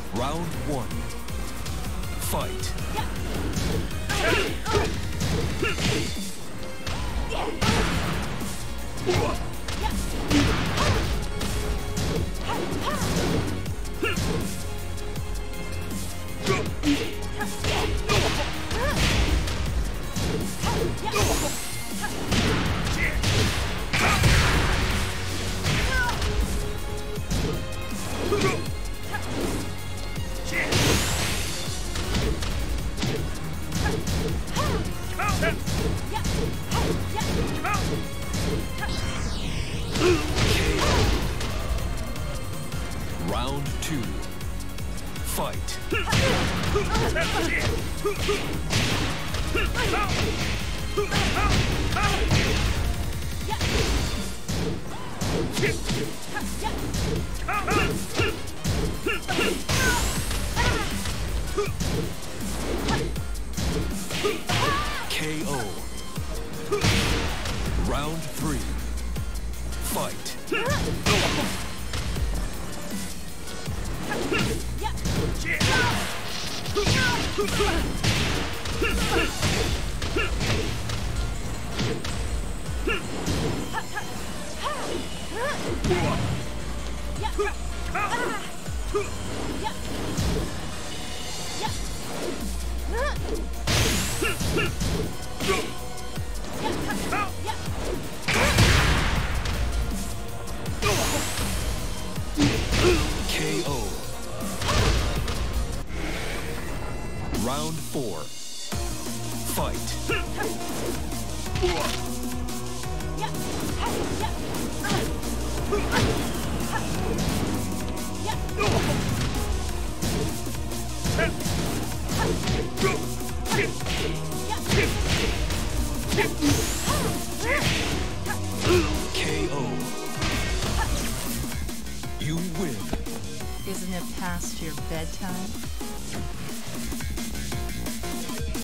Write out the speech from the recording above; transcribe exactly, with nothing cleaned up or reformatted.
Round one. Fight. Round two. Fight. K O. Round three. Fight. K O. Round four. Fight. K O. You win. Isn't it past your bedtime?